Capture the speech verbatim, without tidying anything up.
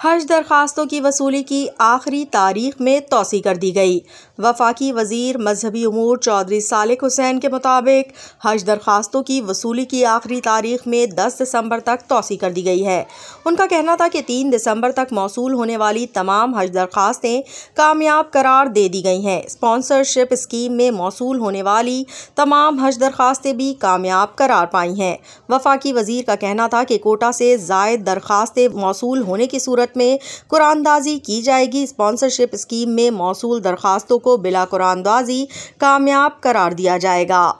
हज दरखास्तों की वसूली की आखिरी तारीख में तोसी कर दी गई। वफाकी वजीर मजहबी उमूर चौधरी सालिक हुसैन के मुताबिक हज दरखास्तों की वसूली की आखिरी तारीख में दस दिसंबर तक तोसी कर दी गई है। उनका कहना था कि तीन दिसंबर तक मौसूल होने वाली तमाम हज दरखास्तें कामयाब करार दे दी गई हैं। स्पॉन्सरशिप स्कीम में मौसूल होने वाली तमाम हज दरखास्तें भी कामयाब करार पाई हैं। वफाकी वजीर का कहना था कि कोटा से जायद दरखास्तें मौसूल होने की सूरत में कुरानदाजी की जाएगी। स्पॉन्सरशिप स्कीम में मौसूल दरखास्तों को बिला कुरानदाजी कामयाब करार दिया जाएगा।